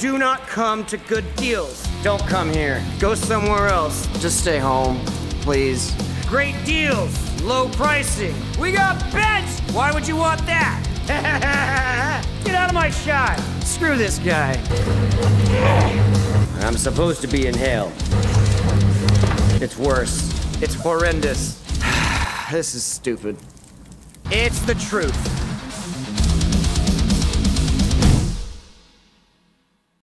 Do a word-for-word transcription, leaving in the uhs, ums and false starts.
do not come to good deals. Don't come here. Go somewhere else. Just stay home, please. Great deals, low pricing. We got beds! Why would you want that? Get out of my shot. Screw this guy. I'm supposed to be in hell. It's worse. It's horrendous. This is stupid. It's the truth.